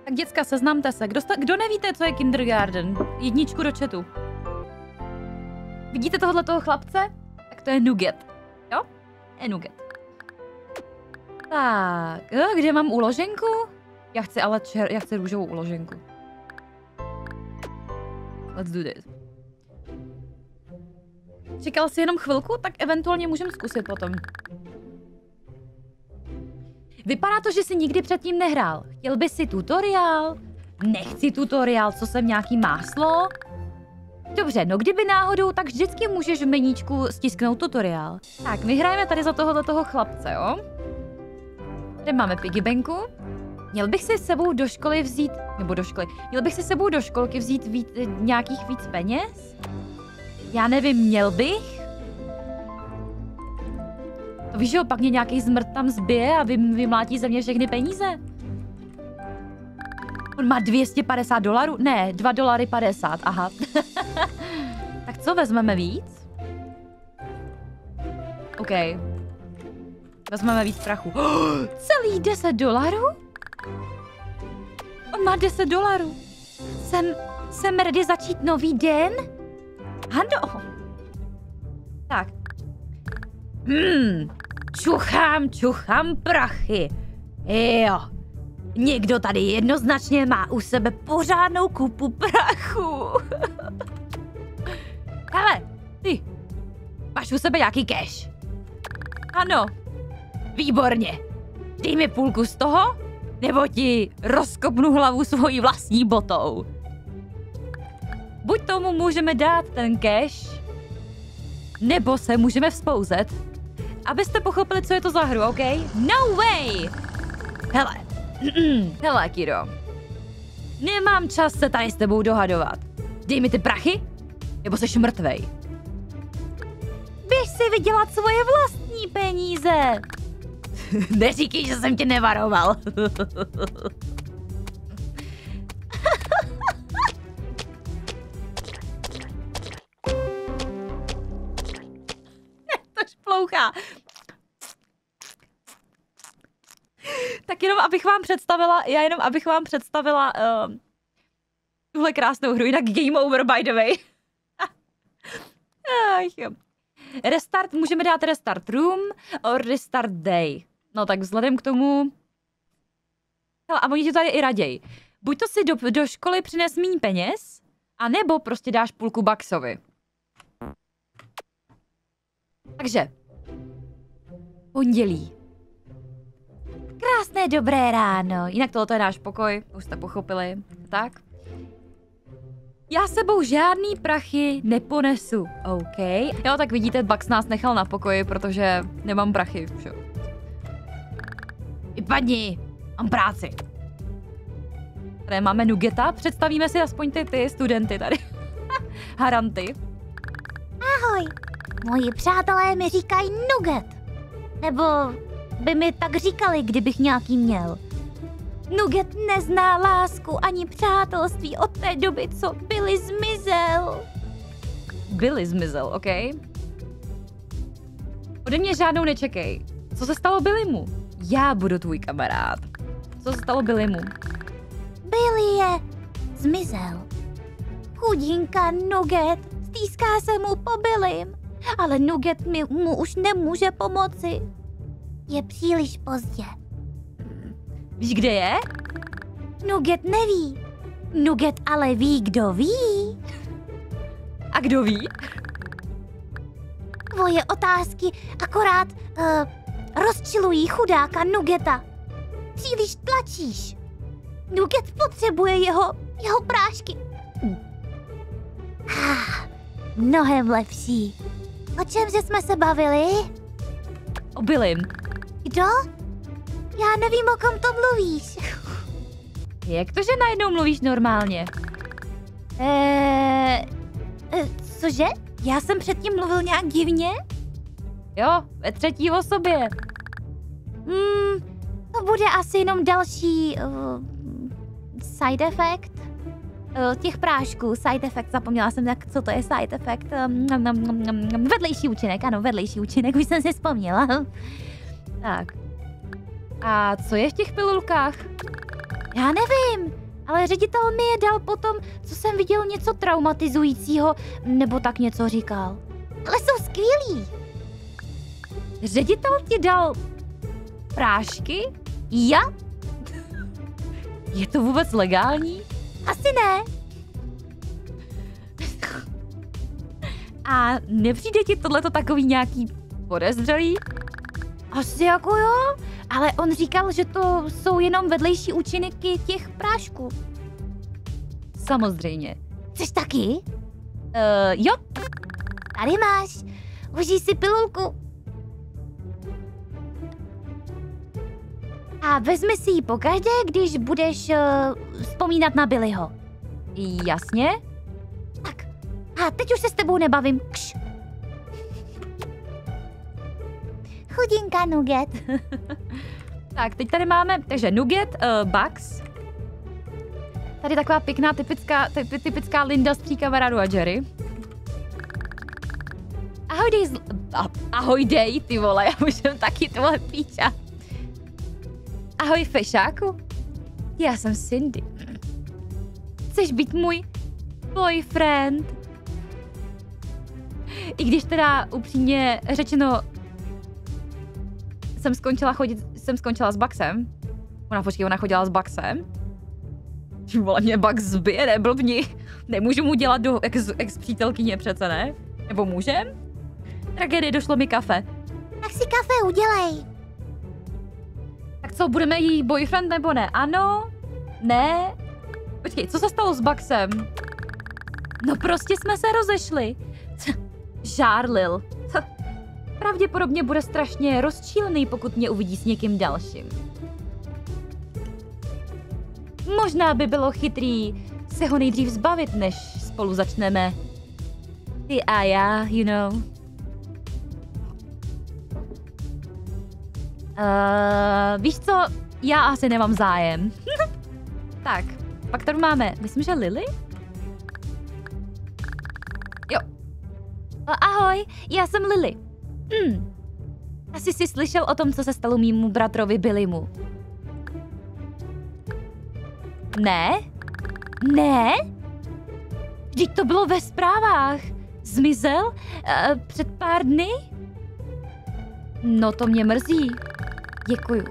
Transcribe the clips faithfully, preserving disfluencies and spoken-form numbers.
Tak děcka, seznamte se. Kdo, sta, kdo nevíte, co je kindergarten? Jedničku do chatu. Vidíte tohle toho chlapce? Tak to je Nugget. Jo? Je Nugget. Tak, kde mám uloženku? Já chci ale čer, já chci růžovou uloženku. Let's do this. Čekal jsi jenom chvilku, tak eventuálně můžeme zkusit potom. Vypadá to, že jsi nikdy předtím nehrál. Chtěl bys si tutoriál? Nechci tutoriál, co jsem nějaký máslo? Dobře, no kdyby náhodou, tak vždycky můžeš v meníčku stisknout tutoriál. Tak, my hrajeme tady za tohohle toho chlapce, jo? Tady máme piggybanku. Měl bych si s sebou do školy vzít, nebo do školy, měl bych si s sebou do školky vzít víc, nějakých víc peněz? Já nevím, měl bych? To víš, že jo, pak mě nějaký zmrt tam zbije a vy, vymlátí ze mě všechny peníze. On má dvě stě padesát dolarů? Ne, dva dolary padesát, aha. Tak co, vezmeme víc? OK. Vezmeme víc prachu. Oh, celý deset dolarů? On má deset dolarů. Jsem, jsem ready začít nový den? Ano. Tak. Hmm, čuchám, čuchám prachy. Jo. Někdo tady jednoznačně má u sebe pořádnou kupu prachu. Hele, ty. Máš u sebe nějaký cash? Ano. Výborně. Dej mi půlku z toho, nebo ti rozkopnu hlavu svojí vlastní botou. Buď tomu můžeme dát ten cash, nebo se můžeme vzpouzet. Abyste pochopili, co je to za hru, OK? No way! Hele. Hele, Kiro. Nemám čas se tady s tebou dohadovat. Dej mi ty prachy, nebo seš mrtvej. Běž si vydělat svoje vlastní peníze. Neříkej, že jsem tě nevaroval. To šplouchá. Tak jenom abych vám představila, já jenom abych vám představila uh, tuhle krásnou hru, jinak game over by the way. Ach, jo. Restart, můžeme dát restart room or restart day. No tak vzhledem k tomu... Hele, a oni ti tady i raději. Buď to si do, do školy přines míň peněz, anebo prostě dáš půlku Baxovi. Takže. Pondělí. Krásné dobré ráno. Jinak tohle je náš pokoj, už jste pochopili. Tak. Já sebou žádný prachy neponesu, OK? Jo, tak vidíte, Bax nás nechal na pokoji, protože nemám prachy, že? Vypadni, mám práci. Tady máme Nuggeta, představíme si aspoň ty, ty studenty tady. Haranty. Ahoj, moji přátelé mi říkají Nugget. Nebo by mi tak říkali, kdybych nějaký měl. Nugget nezná lásku ani přátelství od té doby, co Billy zmizel. Billy zmizel, OK? Ode mě žádnou nečekej. Co se stalo Billymu? Já budu tvůj kamarád. Co se stalo Billymu? Billy je zmizel. Chudinka Nugget stýská se mu po Billym, ale Nugget mi, mu už nemůže pomoci. Je příliš pozdě. Víš, kde je? Nugget neví. Nugget ale ví, kdo ví. A kdo ví? Tvoje otázky akorát uh, rozčilují chudáka Nuggeta. Příliš tlačíš. Nugget potřebuje jeho, jeho prášky. Ah, mnohem lepší. O čemže jsme se bavili? O Billym. Kdo? Já nevím, o kom to mluvíš. Jak to, že najednou mluvíš normálně? Eee, e, cože? Já jsem předtím mluvil nějak divně? Jo, ve třetí osobě. Hmm, to bude asi jenom další uh, side effect uh, těch prášků. Side effect, zapomněla jsem, jak, co to je side effect. Um, um, um, um, vedlejší účinek, ano, vedlejší účinek, už jsem si vzpomněla. Tak. A co je v těch pilulkách? Já nevím, ale ředitel mi je dal potom, co jsem viděl něco traumatizujícího, nebo tak něco říkal. Ale jsou skvělí. Ředitel ti dal prášky? Já? Je to vůbec legální? Asi ne. A nepřijde ti tohleto takový nějaký podezřelý? Asi jako jo, ale on říkal, že to jsou jenom vedlejší účinky těch prášků. Samozřejmě. Chceš taky? Uh, jo. Tady máš. Užij si pilulku. A vezmi si ji pokaždé, když budeš uh, vzpomínat na Billyho. Jasně. Tak. A teď už se s tebou nebavím. Kš. Chudinka Nugget. Tak, teď tady máme, takže Nugget, uh, Bugs. Tady taková pěkná, typická, ty, typická Linda stří kamarádu a Jerry. Ahoj dej, zl... ah, ahoj dej, ty vole, já už jsem taky tvoje píča. Ahoj fešáku, já jsem Cindy. Chceš být můj boyfriend? I když teda upřímně řečeno jsem skončila chodit, jsem skončila s Bugsem. Ona, počkej, ona chodila s Bugsem. Ty vole, mě Bugs zbije, neblbni. Nemůžu mu dělat do ex, ex přítelkyně přece, ne? Nebo můžem? Tragédie, došlo mi kafe. Tak si kafe udělej. Tak co, budeme jí boyfriend nebo ne? Ano? Ne? Počkej, co se stalo s Bugsem? No prostě jsme se rozešli. Žárlil. Pravděpodobně bude strašně rozčílený, pokud mě uvidí s někým dalším. Možná by bylo chytrý se ho nejdřív zbavit, než spolu začneme. Ty a já, you know. Uh, víš co? Já asi nemám zájem. Tak, pak tady máme, myslím, že Lily? Jo. O, ahoj, já jsem Lily. Hmm. Asi jsi slyšel o tom, co se stalo mému bratrovi Billymu. Ne? Ne? Vždyť to bylo ve zprávách. Zmizel? Uh, před pár dny? No to mě mrzí. Děkuju.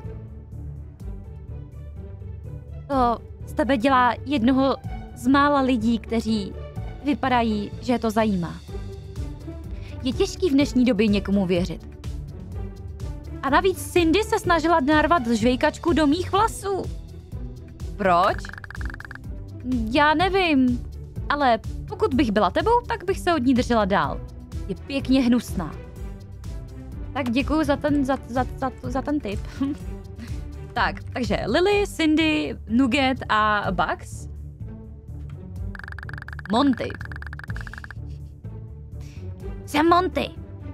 To z tebe dělá jednoho z mála lidí, kteří vypadají, že je to zajímá. Je těžký v dnešní době někomu věřit. A navíc Cindy se snažila narvat žvejkačku do mých vlasů. Proč? Já nevím, ale pokud bych byla tebou, tak bych se od ní držela dál. Je pěkně hnusná. Tak děkuju za ten, za, za, za, za ten tip. Tak, takže Lily, Cindy, Nugget a Bugs. Monty. Jsem Monty.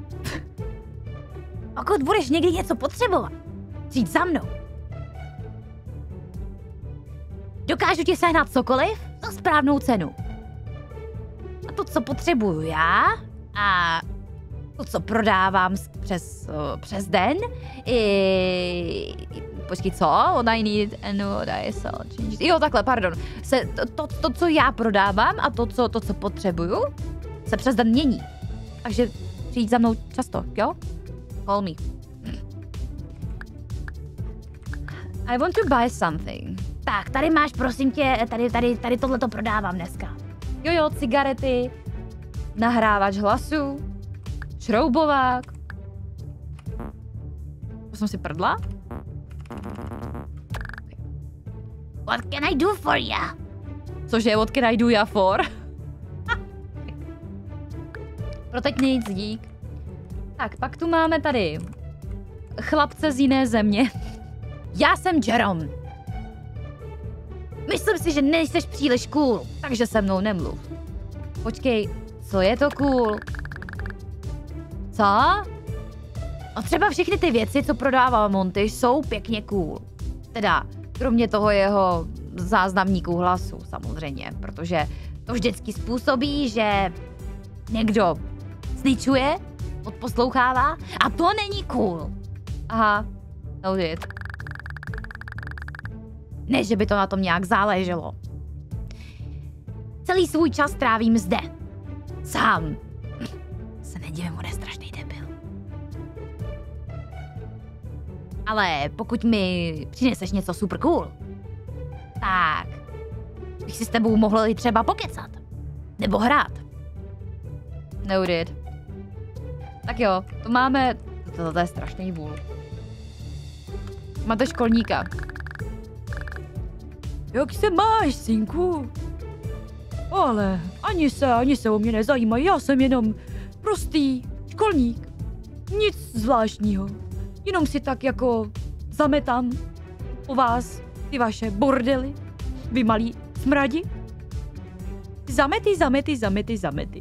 Pokud budeš někdy něco potřebovat, přijď za mnou. Dokážu ti sehnat cokoliv za správnou cenu. A to, co potřebuju já, a to, co prodávám přes, uh, přes den, i... Počkej, co? What I need and what I sell. Jo, takhle, pardon. Se, to, to, to, co já prodávám a to co, to, co potřebuju, se přes den mění. Takže přijď za mnou často, jo? Call me. I want to buy something. Tak, tady máš, prosím tě, tady, tady, tady tohleto prodávám dneska. Jo, jo, cigarety, nahrávač hlasu, šroubovák. To jsem si prdla? What can I do for you? Cože, what can I do ya for? Pro teď nic, dík. Tak, pak tu máme tady chlapce z jiné země. Já jsem Jerome. Myslím si, že nejseš příliš cool, takže se mnou nemluv. Počkej, co je to cool? Co? A třeba všechny ty věci, co prodává Monty, jsou pěkně cool. Teda, kromě toho jeho záznamníků hlasu, samozřejmě, protože to vždycky způsobí, že někdo snitchuje, odposlouchává a to není cool. Aha, noted. Ne, že by to na tom nějak záleželo. Celý svůj čas trávím zde. Sám. Se nedivím, on je strašný debil. Ale pokud mi přineseš něco super cool, tak bych si s tebou mohl i třeba pokecat. Nebo hrát. Noted. Tak jo, to máme... To, to je strašný vůl. Máte školníka. Jak se máš, synku? Ale ani se, ani se o mě nezajímají, já jsem jenom prostý školník. Nic zvláštního. Jenom si tak jako zametám u vás ty vaše bordely, vy malí smradi. Zamety, zamety, zamety, zamety.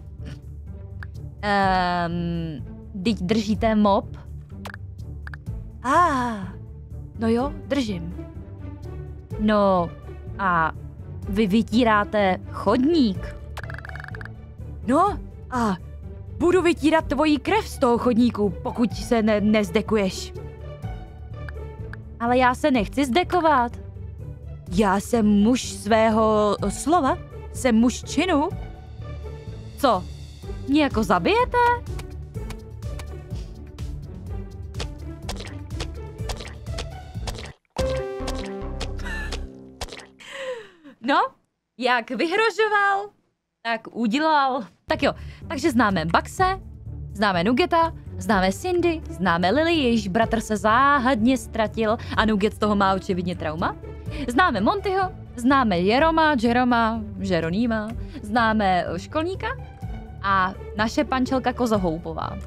Um, teď držíte mop? A, ah, no jo, držím. No a vy vytíráte chodník. No a budu vytírat tvoji krev z toho chodníku, pokud se ne- nezdekuješ. Ale já se nechci zdekovat. Já jsem muž svého slova, jsem muž činu. Co? Mě jako zabijete? No, jak vyhrožoval, tak udělal. Tak jo, takže známe Buckse, známe Nugeta, známe Cindy, známe Lily, jejíž bratr se záhadně ztratil a Nugget z toho má očividně trauma. Známe Montyho, známe Jeroma, Jeroma, Jeronýma, známe školníka a naše pančelka Kozohoupová.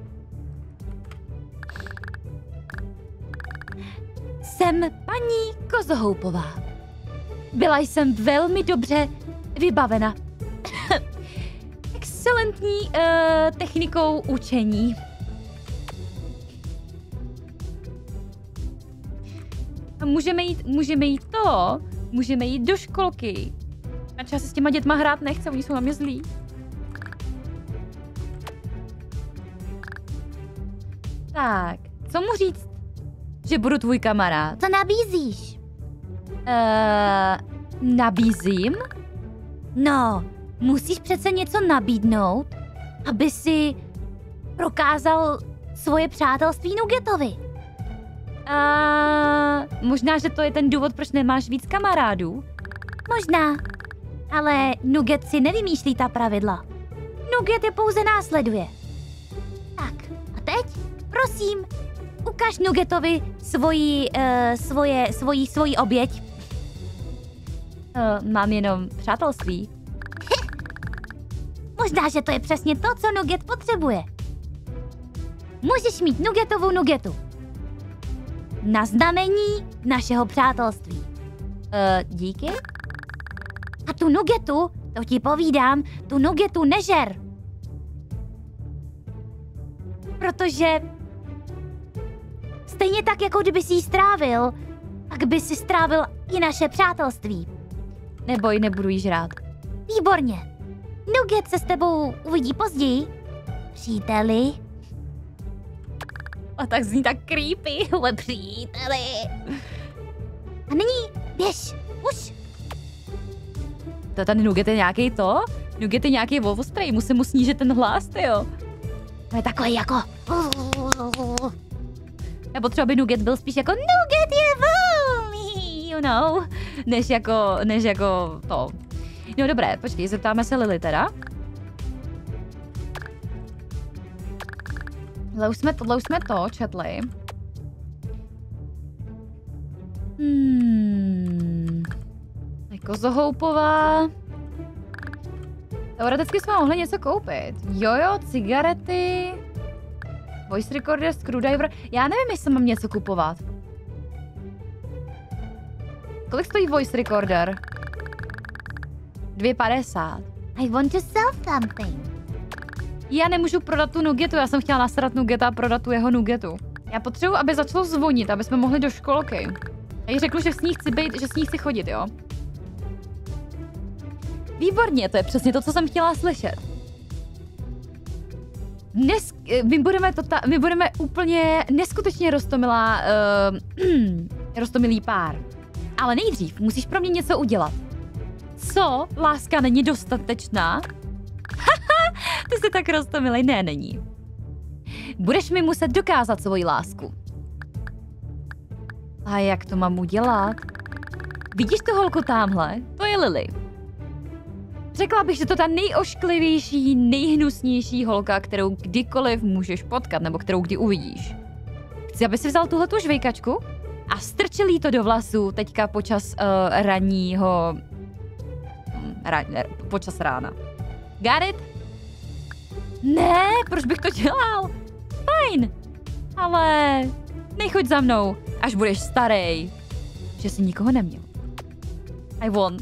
Jsem paní Kozohoupová. Byla jsem velmi dobře vybavena. Excelentní uh, technikou učení. A můžeme jít, můžeme jít to, můžeme jít do školky. A třeba se s těma dětma hrát nechce, oni jsou na mě zlí. Tak, co mu říct, že budu tvůj kamarád? Co nabízíš? Uh, nabízím? No, musíš přece něco nabídnout, aby si prokázal svoje přátelství Nugetovi. Uh, možná, že to je ten důvod, proč nemáš víc kamarádů? Možná, ale Nugget si nevymýšlí ta pravidla. Nugget je pouze následuje. Tak, a teď, prosím, ukaž Nuggetovi svoji, uh, svoje, svoji, svoji oběť. Uh, mám jenom přátelství. Možná, že to je přesně to, co Nugget potřebuje. Můžeš mít Nuggetovou Nuggetu. Na znamení našeho přátelství. Uh, díky? A tu Nuggetu, to ti povídám, tu Nuggetu nežer. Protože stejně tak, jako kdyby si ji strávil, tak by si strávil i naše přátelství. Neboj, nebudu jí žrát. Výborně. Nugget se s tebou uvidí později, příteli. A tak zní tak creepy, ale příteli. A nyní, běž, už. To ten Nugget je nějaký to? Nugget je nějaký vovosprej, musím mu snížit ten hlas, tyjo. To je takový jako... Já potřeba, aby Nugget byl spíš jako Nugget je volný, you know, než jako, než jako to. No dobré, počkej, zeptáme se Lily teda. Tohle už jsme, tohle už jsme to četli. Hmm. Kozohoupová. Teoreticky jsme mohli něco koupit. Jojo, cigarety, voice recorder, screwdriver. Já nevím, jestli mám něco kupovat. Kolik stojí voice recorder? dvě padesát. I want to sell something. Já nemůžu prodat tu Nuggetu, já jsem chtěla nasrat Nuggeta a prodat tu jeho Nuggetu. Já potřebuji, aby začalo zvonit, aby jsme mohli do školky. Já jí řeknu, že s ní chci být, že s ní chci chodit, jo? Výborně, to je přesně to, co jsem chtěla slyšet. Dnes, my budeme, tota, my budeme úplně neskutečně roztomilá, uh, roztomilý pár. Ale nejdřív musíš pro mě něco udělat. Co? Láska není dostatečná? Haha, ty jsi tak roztomilej. Ne, není. Budeš mi muset dokázat svoji lásku. A jak to mám udělat? Vidíš tu holku tamhle? To je Lily. Řekla bych, že to ta nejošklivější, nejhnusnější holka, kterou kdykoliv můžeš potkat, nebo kterou kdy uvidíš. Chci, aby si vzal tuhletu žvejkačku a strčil jí to do vlasů teďka počas uh, ranního... Ra, počas rána. Got it? Ne, proč bych to dělal? Fajn, ale nechoď za mnou, až budeš starej. Že jsi nikoho neměl. I won.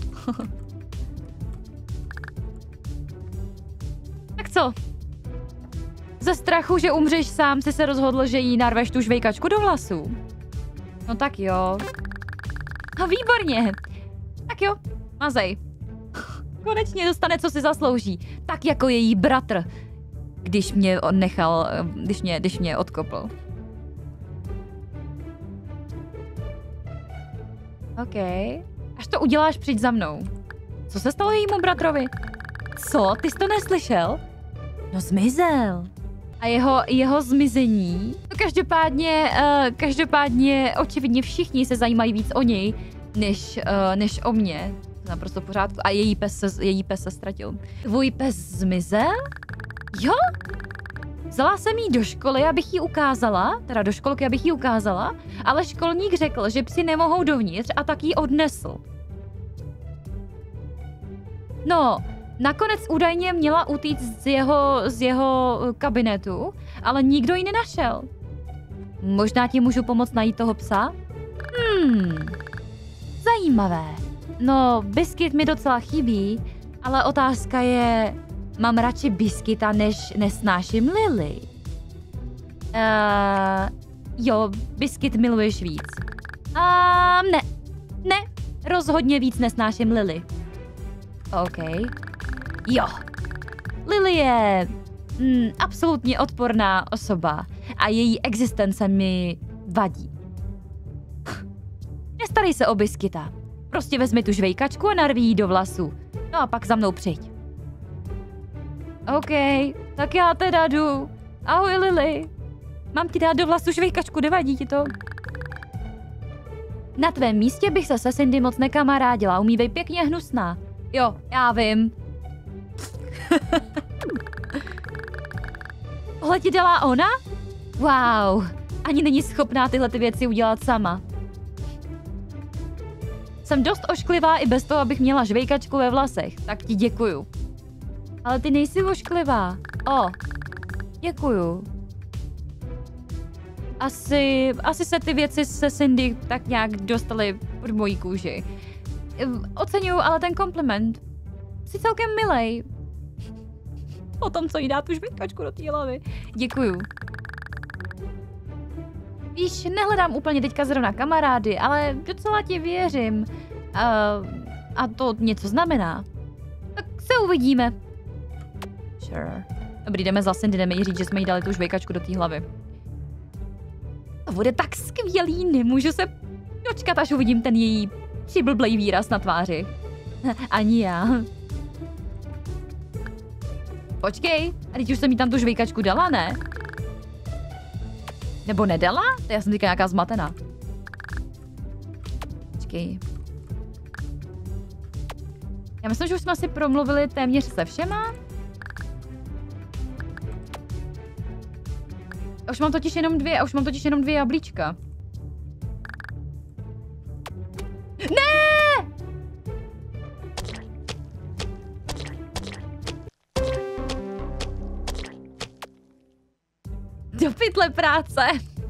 Tak co? Ze strachu, že umřeš sám, jsi se rozhodl, že jí narveš tu žvejkačku do vlasů. No tak jo. A výborně. Tak jo, mazej. Konečně dostane, co si zaslouží. Tak jako její bratr. Když mě nechal, když mě, když mě odkopl. OK. Až to uděláš, přijď za mnou. Co se stalo jejímu bratrovi? Co? Ty jsi to neslyšel? No zmizel. A jeho, jeho zmizení? No každopádně, uh, každopádně očividně všichni se zajímají víc o něj, než, uh, než o mě. Naprosto v pořádku. A její pes se, její pes se ztratil. Tvůj pes zmizel? Jo? Vzala jsem jí do školy, abych jí ukázala, teda do školky, abych jí ukázala, ale školník řekl, že psi nemohou dovnitř a tak jí odnesl. No, nakonec údajně měla utíct z jeho, z jeho kabinetu, ale nikdo ji nenašel. Možná ti můžu pomoct najít toho psa? Hmm, zajímavé. No, biskit mi docela chybí, ale otázka je, mám radši biskita, než nesnáším Lily. Uh, jo, biskit miluješ víc. A uh, ne, ne, rozhodně víc nesnáším Lily. OK. Jo. Lily je mm, absolutně odporná osoba a její existence mi vadí. Nestarej se o biskita. Prostě vezmi tu žvejkačku a narví jí do vlasu. No a pak za mnou přijď. OK, tak já teda jdu. Ahoj Lily. Mám ti dát do vlasu žvejkačku, nevadí ti to? Na tvém místě bych se se Cindy moc nekamarádila, umívej pěkně hnusná. Jo, já vím. Tohle ti dělá ona? Wow, ani není schopná tyhle ty věci udělat sama. Jsem dost ošklivá i bez toho, abych měla žvejkačku ve vlasech, tak ti děkuju. Ale ty nejsi ošklivá. O, děkuju. Asi, asi se ty věci se Cindy tak nějak dostaly pod mojí kůži. Oceňuju ale ten kompliment. Jsi celkem milej. O tom, co jí dá tu žvejkačku do té hlavy. Děkuju. Víš, nehledám úplně teďka zrovna kamarády, ale docela ti věřím. Uh, a to něco znamená. Tak se uvidíme. Sure. Dobrý, jdeme za Cindy, jdeme jí říct, že jsme jí dali tu žvejkačku do té hlavy. To bude tak skvělý, nemůžu se dočkat, až uvidím ten její přiblblej výraz na tváři. Ani já. Počkej, a teď už jsem jí tam tu žvejkačku dala, ne? Nebo nedala? To já jsem teďka nějaká zmatená. Počkej. Já myslím, že už jsme si promluvili téměř se všema. A už mám totiž jenom dvě, a už mám totiž jenom dvě jablíčka. Ne! Do pytle práce.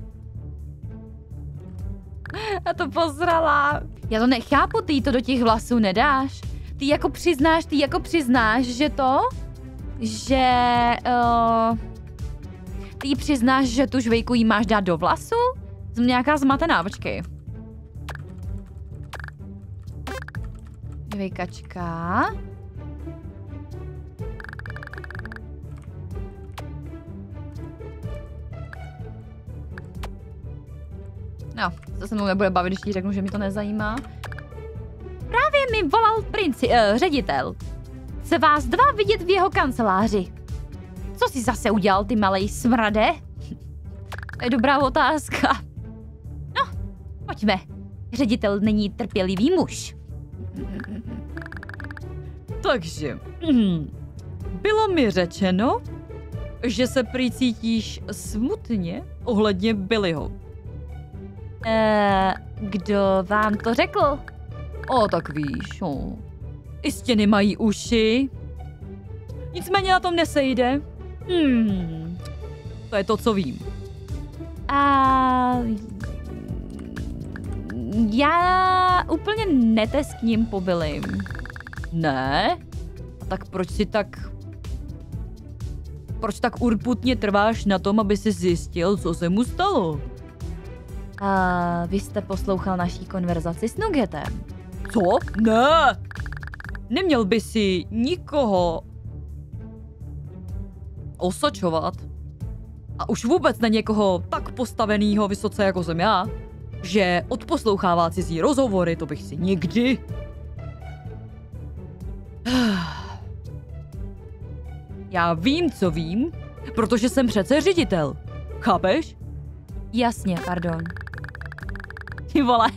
A to pozrala. Já to nechápu, ty to do těch vlasů nedáš. Ty jako přiznáš, ty jako přiznáš, že to, že uh, ty přiznáš, že tu žvejku jí máš dát do vlasu? Jsem nějaká zmatená, počkej. Žvejkačka. No, to se mnou nebude bavit, když jí řeknu, že mi to nezajímá. mi volal princi, uh, ředitel. Chce vás dva vidět v jeho kanceláři. Co jsi zase udělal, ty malej smrade? To je dobrá otázka. No, pojďme. Ředitel není trpělivý muž. Takže, hm, bylo mi řečeno, že se prý cítíš smutně ohledně Billyho. Eee, kdo vám to řekl? O, tak víš, o. I stěny mají uši. Nicméně na tom nesejde. Hmm, to je to, co vím. A já úplně neteskním po Billym. Ne? A tak proč si tak... Proč tak urputně trváš na tom, aby si zjistil, co se mu stalo? A vy jste poslouchal naší konverzaci s Nuggetem. Co? Ne! Neměl by si nikoho osočovat. A už vůbec na někoho tak postavenýho vysoce, jako jsem já, že odposlouchává cizí rozhovory, to bych si nikdy... Já vím, co vím, protože jsem přece ředitel. Chápeš? Jasně, pardon. Ty vole.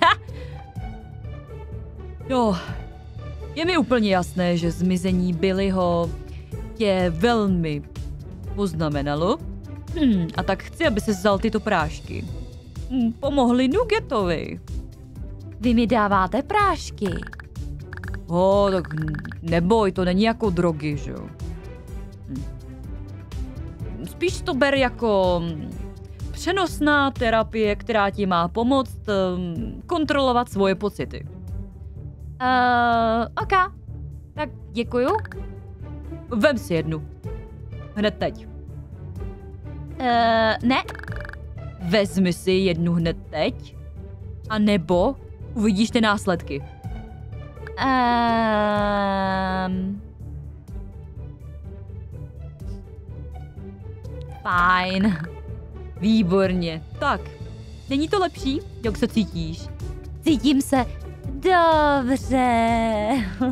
Jo, je mi úplně jasné, že zmizení Billyho tě velmi poznamenalo. Hmm, a tak chci, aby se vzal tyto prášky. Hmm, pomohli Nuggetovi. Vy mi dáváte prášky. O, tak neboj, to není jako drogy, že jo. Hm. Spíš to ber jako přenosná terapie, která ti má pomoct um, kontrolovat svoje pocity. Uh, ok. Tak děkuju. Vem si jednu. Hned teď. Uh, ne. Vezmi si jednu hned teď. A nebo uvidíš ty následky. Um, Fajn. Výborně. Tak, není to lepší? Jak se cítíš? Cítím se dobře.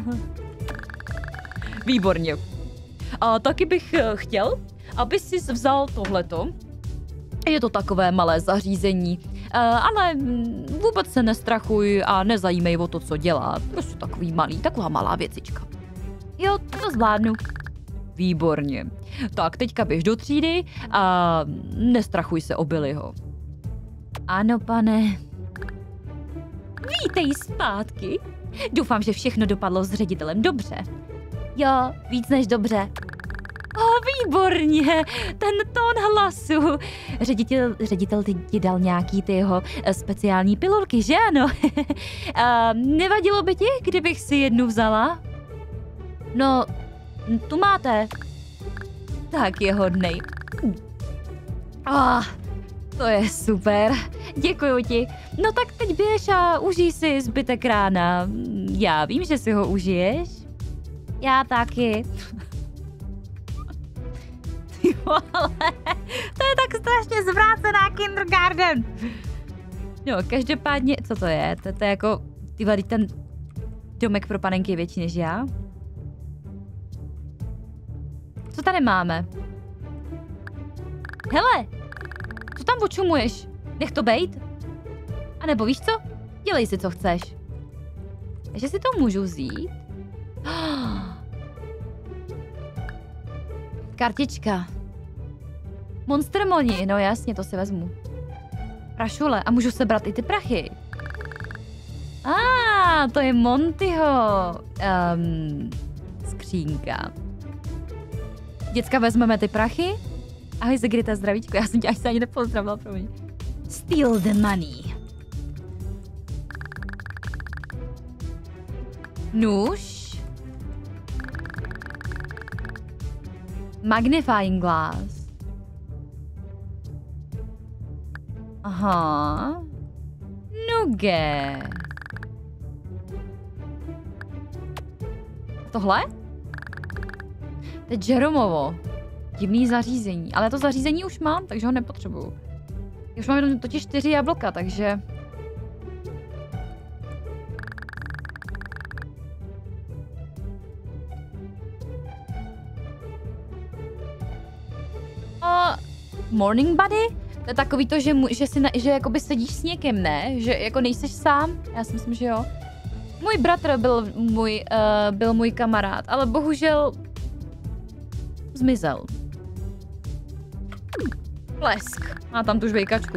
Výborně. A taky bych chtěl, aby jsi vzal tohleto. Je to takové malé zařízení, ale vůbec se nestrachuj a nezajímej o to, co dělá. Prostě takový malý, taková malá věcička. Jo, to zvládnu. Výborně. Tak, teďka běž do třídy a nestrachuj se o Billyho. Ano, pane. Vítej zpátky. Doufám, že všechno dopadlo s ředitelem dobře. Jo, víc než dobře. O, výborně, ten tón hlasu. Ředitel, ředitel ty ti dal nějaký ty jeho speciální pilulky, že ano? A nevadilo by ti, kdybych si jednu vzala? No, tu máte. Tak je hodnej. Ah, to je super. Děkuju ti. No tak teď běž a užij si zbytek rána. Já vím, že si ho užiješ. Já taky. Ty vole, to je tak strašně zvrácená kindergarten. No, každopádně, co to je? To, to je jako, ty vole, ten domek pro panenky je větší než já. Co tady máme? Hele, co tam očumuješ? Nech to bejt? A nebo víš co? Dělej si, co chceš. Takže si to můžu vzít. Kartička. Monster Money, no jasně, to si vezmu. Prašule, a můžu sebrat i ty prachy. A, ah, to je Montyho um, skřínka. Děcka, vezmeme ty prachy. Ahoj, Zegrita, zdravíčko, já jsem tě až se ani nepozdravila, promiň. Steal the money. Nůž. Magnifying glass. Aha. Nugget. Tohle? To je Jeromovo. Divný zařízení. Ale to zařízení už mám, takže ho nepotřebuju. Už mám totiž čtyři jablka, takže... Morning buddy? To je takový to, že, mu, že, si na, že jakoby sedíš s někým, ne? Že jako nejseš sám? Já si myslím, že jo. Můj bratr byl můj, uh, byl můj kamarád, ale bohužel zmizel. Plesk. Má tam tu žvejkačku.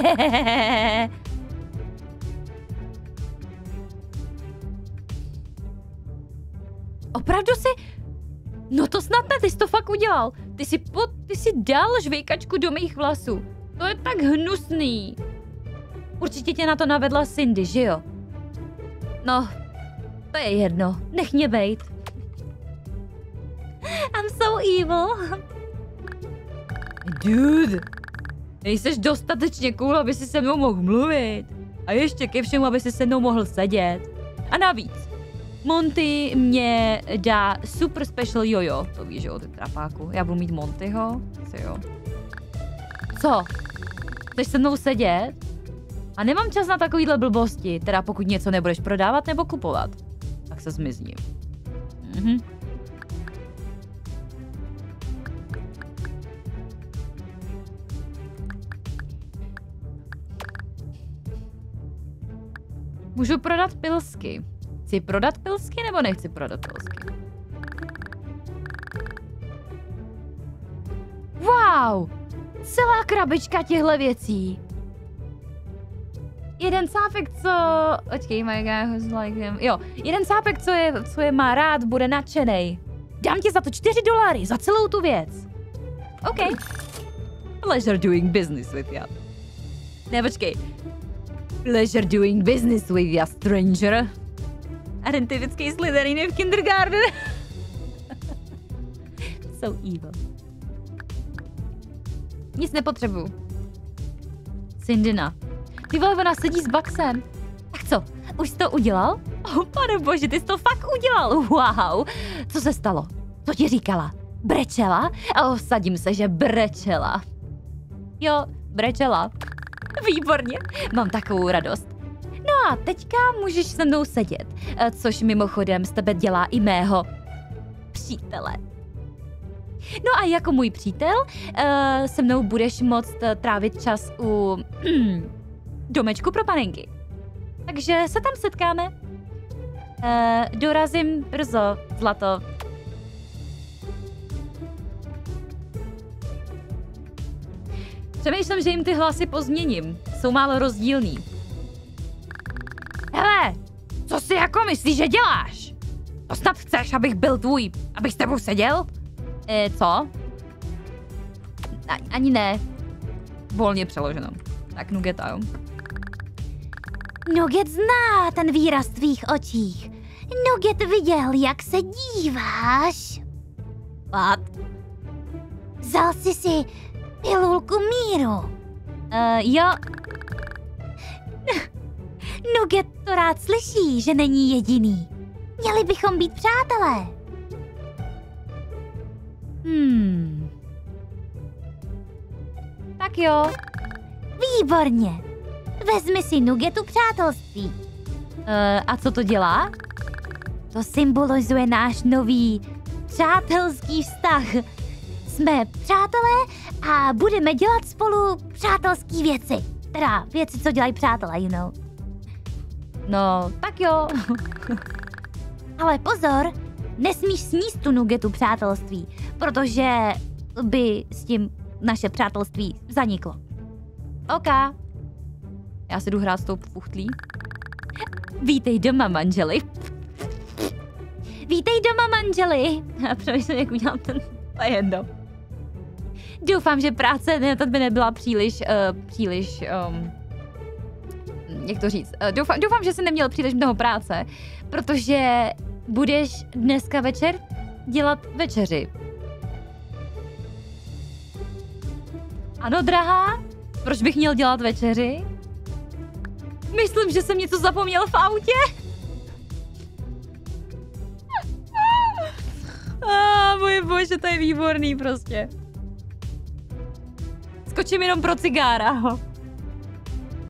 Opravdu si... No to snad ne, ty jsi to fakt udělal. Ty jsi, po, ty jsi dal žvejkačku do mých vlasů. To je tak hnusný. Určitě tě na to navedla Cindy, že jo? No, to je jedno. Nech mě bejt. I'm so evil. Dude, nejseš dostatečně cool, aby si se mnou mohl mluvit. A ještě ke všemu, aby si se mnou mohl sedět. A navíc, Monty mě dá super special jojo. To víš, jo, ty trapáku. Já budu mít Montyho. Asi jo. Co? Chceš se mnou sedět? A nemám čas na takovýhle blbosti, teda pokud něco nebudeš prodávat nebo kupovat. Tak se zmizním. Mhm. Můžu prodat pilsky. Chci prodat pilsky nebo nechci prodat pilsky? Wow! Celá krabička těchto věcí. Jeden sápek, co... Očkej, my guy who's like him. Jo, jeden sápek, co je, co je má rád, bude nadšenej. Dám ti za to čtyři dolary, za celou tu věc. OK. Pleasure doing business with you. Ne, počkej. Pleasure doing business with you, stranger. Identifický Slytherin v kindergarten. So evil. Nic nepotřebuju. Cindyna. Ty vole, ona sedí s Baxem. Tak co, už jsi to udělal? Oh, pane bože, ty jsi to fakt udělal. Wow. Co se stalo? Co ti říkala? Brečela? Oh, sadím se, že brečela. Jo, brečela. Výborně, mám takovou radost. No a teďka můžeš se mnou sedět, což mimochodem z tebe dělá i mého přítele. No a jako můj přítel uh, se mnou budeš moct trávit čas u domečku pro panenky. Takže se tam setkáme. Uh, dorazím brzo, zlato. Přemýšlím, že jim ty hlasy pozměním. Jsou málo rozdílný. Hele, co si jako myslíš, že děláš? To snad chceš, abych byl tvůj, abych s tebou seděl? E, co? A, ani ne. Volně přeloženo. Tak Nugget, jo. Nugget zná ten výraz v tvých očích. Nugget viděl, jak se díváš. What? Vzal jsi si pilulku míru. Uh, jo. Nugget to rád slyší, že není jediný. Měli bychom být přátelé. Hmm. Tak jo. Výborně. Vezmi si Nuggetu přátelství. Uh, a co to dělá? To symbolizuje náš nový přátelský vztah. Jsme přátelé a budeme dělat spolu přátelský věci. Teda věci, co dělají přátelé, you know. No, tak jo. Ale pozor, nesmíš sníst tu Nuggetu přátelství, protože by s tím naše přátelství zaniklo. OK. Já si jdu hrát s tou fuchtlí. Vítej doma, manželi. Vítej doma, manželi. Já přemýšlím, jak udělám ten... To je jedno. Doufám, že práce ne, to by nebyla příliš, uh, příliš, um, jak to říct, uh, doufám, doufám, že jsi neměl příliš mnoho práce, protože budeš dneska večer dělat večeři. Ano, drahá? Proč bych měl dělat večeři? Myslím, že jsem něco zapomněl v autě. A můj bože, to je výborný prostě. Skočím jenom pro cigára.